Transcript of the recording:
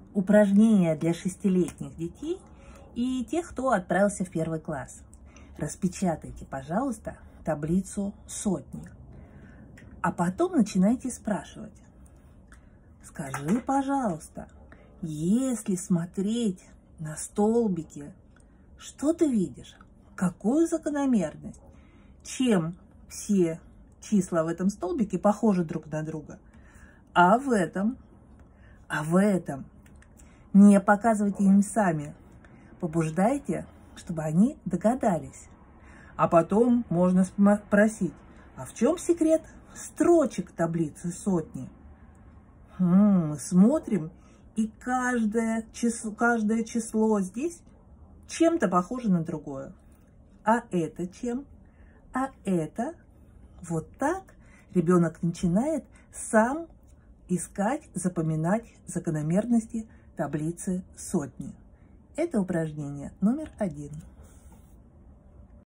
Упражнение для 6-летних детей и тех, кто отправился в 1 класс. Распечатайте, пожалуйста, таблицу сотни, а потом начинайте спрашивать. Скажи, пожалуйста, если смотреть на столбики, что ты видишь? Какую закономерность? Чем все числа в этом столбике похожи друг на друга? А в этом? Не показывайте им сами. Побуждайте, чтобы они догадались. А потом можно спросить, а в чем секрет строчек таблицы сотни? Смотрим, и каждое число здесь чем-то похоже на другое. А это чем? А это? Вот так ребенок начинает сам искать, запоминать закономерности таблицы сотни. Это упражнение номер 1.